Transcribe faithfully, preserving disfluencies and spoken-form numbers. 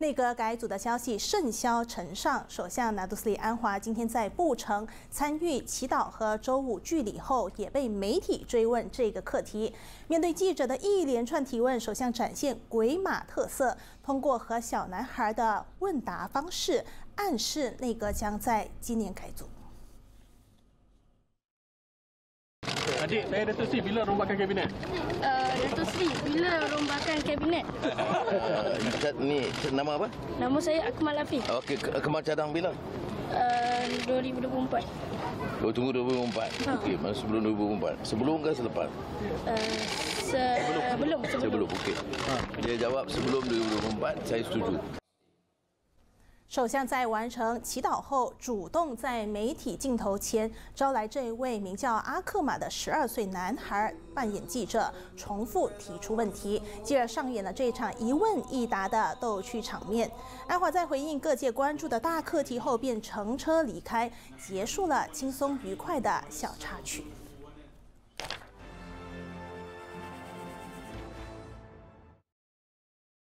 内阁改组的消息甚嚣尘上，首相拿督斯里安华今天在布城参与祈祷和周五聚礼后，也被媒体追问这个课题。面对记者的一连串提问，首相展现鬼马特色，通过和小男孩的问答方式，暗示内阁将在今年改组。 Adik, saya Datuk Seri bila rombakan kabinet? Uh, Datuk Seri, bila rombakan kabinet? Uh, ni nama apa? Nama saya Akmal Hafiz. Okey, Kemal Cadang bila? Uh, dua ribu dua puluh empat. Oh, tunggu dua ribu dua puluh empat. Ha. Okey, masa sebelum dua ribu dua puluh empat. Sebelum ke selepas? Uh, se sebelum, sebelum. Sebelum, okey. Ha. Dia jawab sebelum dua ribu dua puluh empat, saya setuju. 首相在完成祈祷后，主动在媒体镜头前招来这位名叫阿克马的十二岁男孩扮演记者，重复提出问题，继而上演了这场一问一答的逗趣场面。安华在回应各界关注的大课题后，便乘车离开，结束了轻松愉快的小插曲。